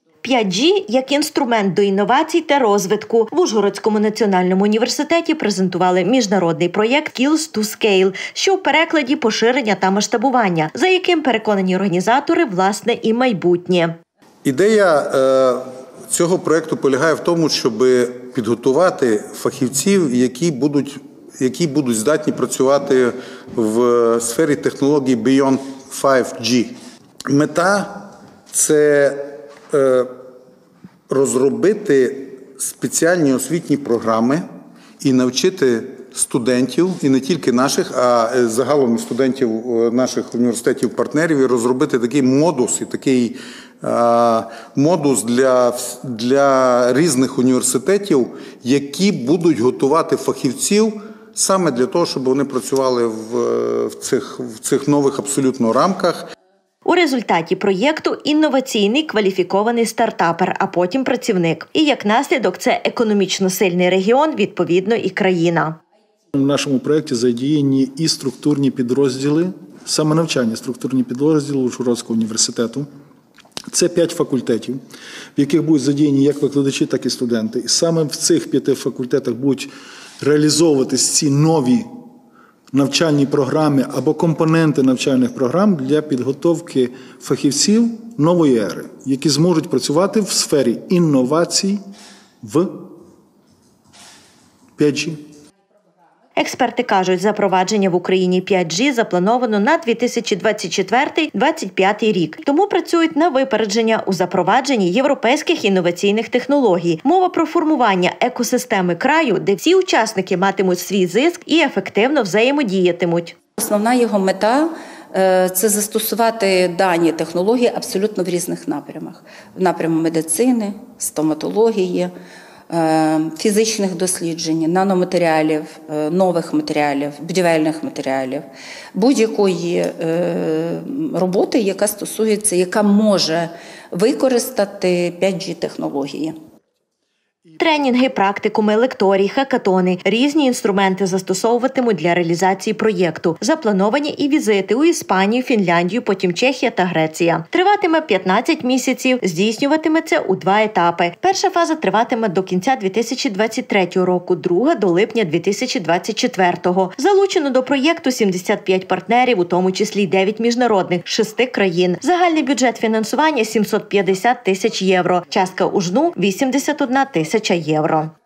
5G як інструмент до інновацій та розвитку. В Ужгородському національному університеті презентували міжнародний проєкт «Skills to Scale», що в перекладі «поширення та масштабування», за яким, переконані організатори, власне і майбутнє. Ідея цього проєкту полягає в тому, щоб підготувати фахівців, які будуть здатні працювати в сфері технологій Beyond 5G. Мета – це розробити спеціальні освітні програми і навчити студентів, і не тільки наших, а загалом студентів наших університетів-партнерів, і розробити такий модус для різних університетів, які будуть готувати фахівців саме для того, щоб вони працювали в цих нових абсолютно рамках. У результаті проєкту інноваційний кваліфікований стартапер, а потім працівник. І як наслідок це економічно сильний регіон, відповідно і країна. У нашому проєкті задіяні і структурні підрозділи, саме навчання структурні підрозділи Ужгородського університету. Це 5 факультетів, в яких будуть задіяні як викладачі, так і студенти. І саме в цих 5 факультетах будуть реалізовуватись ці нові навчальні програми або компоненти навчальних програм для підготовки фахівців нової ери, які зможуть працювати в сфері інновацій в 5G. Експерти кажуть, запровадження в Україні 5G заплановано на 2024-2025 рік. Тому працюють на випередження у запровадженні європейських інноваційних технологій. Мова про формування екосистеми краю, де всі учасники матимуть свій зиск і ефективно взаємодіятимуть. Основна його мета – це застосувати дані технології абсолютно в різних напрямах. В напряму медицини, стоматології, фізичних досліджень, наноматеріалів, нових матеріалів, будівельних матеріалів, будь-якої роботи, яка може використати 5G-технології. Тренінги, практикуми, лекторії, хакатони – різні інструменти застосовуватимуть для реалізації проєкту. Заплановані і візити у Іспанію, Фінляндію, потім Чехія та Греція. Триватиме 15 місяців, здійснюватиметься у 2 етапи. Перша фаза триватиме до кінця 2023 року, друга – до липня 2024. Залучено до проєкту 75 партнерів, у тому числі 9 міжнародних, 6 країн. Загальний бюджет фінансування – 750 тисяч євро. Частка УЖНУ – 81 тисяча євро.